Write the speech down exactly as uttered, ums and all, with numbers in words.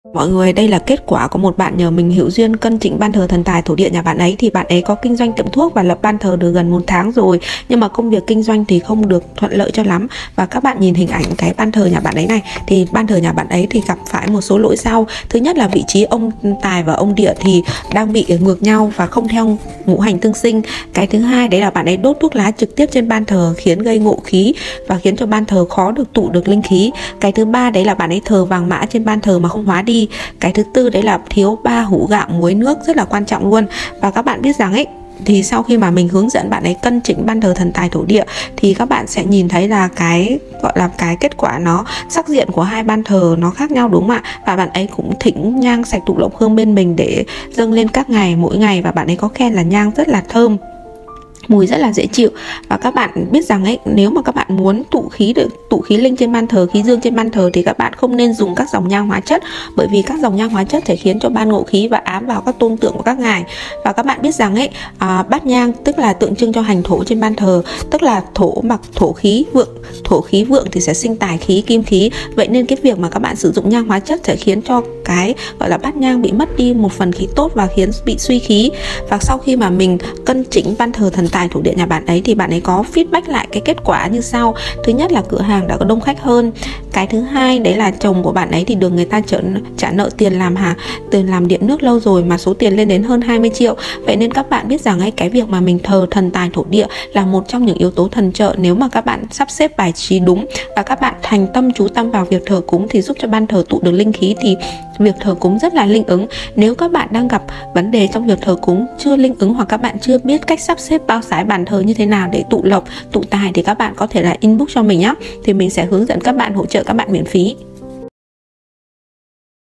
Mọi người, đây là kết quả của một bạn nhờ mình hữu duyên cân chỉnh ban thờ thần tài thổ địa nhà bạn ấy. Thì bạn ấy có kinh doanh tiệm thuốc và lập ban thờ được gần một tháng rồi, nhưng mà công việc kinh doanh thì không được thuận lợi cho lắm. Và các bạn nhìn hình ảnh cái ban thờ nhà bạn ấy này, thì ban thờ nhà bạn ấy thì gặp phải một số lỗi sau. Thứ nhất là vị trí ông tài và ông địa thì đang bị ngược nhau và không theo ngũ hành tương sinh. Cái thứ hai đấy là bạn ấy đốt thuốc lá trực tiếp trên ban thờ khiến gây ngộ khí và khiến cho ban thờ khó được tụ được linh khí. Cái thứ ba đấy là bạn ấy thờ vàng mã trên ban thờ mà không hóa đi. Cái thứ tư đấy là thiếu ba hũ gạo muối nước, rất là quan trọng luôn. Và các bạn biết rằng ấy, thì sau khi mà mình hướng dẫn bạn ấy cân chỉnh ban thờ thần tài thổ địa thì các bạn sẽ nhìn thấy là cái gọi là cái kết quả nó sắc diện của hai ban thờ nó khác nhau, đúng không ạ? Và bạn ấy cũng thỉnh nhang sạch tụ lộng hương bên mình để dâng lên các ngày mỗi ngày, và bạn ấy có khen là nhang rất là thơm, mùi rất là dễ chịu. Và các bạn biết rằng ấy, nếu mà các bạn muốn tụ khí được tụ khí linh trên ban thờ, khí dương trên ban thờ, thì các bạn không nên dùng các dòng nhang hóa chất, bởi vì các dòng nhang hóa chất thể khiến cho ban ngộ khí và ám vào các tôn tượng của các ngài. Và các bạn biết rằng ấy, à, bát nhang tức là tượng trưng cho hành thổ trên ban thờ, tức là thổ mặc thổ khí vượng, thổ khí vượng thì sẽ sinh tài khí kim khí. Vậy nên cái việc mà các bạn sử dụng nhang hóa chất sẽ khiến cho cái gọi là bát nhang bị mất đi một phần khí tốt và khiến bị suy khí. Và sau khi mà mình cân chỉnh ban thờ thần tài thổ địa nhà bạn ấy thì bạn ấy có feedback lại cái kết quả như sau. Thứ nhất là cửa hàng đã có đông khách hơn. Cái thứ hai đấy là chồng của bạn ấy thì được người ta trả, trả nợ tiền làm hàng tiền làm điện nước lâu rồi, mà số tiền lên đến hơn hai mươi triệu. Vậy nên các bạn biết rằng ấy, cái việc mà mình thờ thần tài thổ địa là một trong những yếu tố thần trợ. Nếu mà các bạn sắp xếp bài trí đúng và các bạn thành tâm chú tâm vào việc thờ cúng thì giúp cho ban thờ tụ được linh khí, thì việc thờ cúng rất là linh ứng. Nếu các bạn đang gặp vấn đề trong việc thờ cúng chưa linh ứng, hoặc các bạn chưa biết cách sắp xếp bao sái bàn thờ như thế nào để tụ lộc, tụ tài, thì các bạn có thể là inbox cho mình nhé, thì mình sẽ hướng dẫn các bạn, hỗ trợ các bạn miễn phí.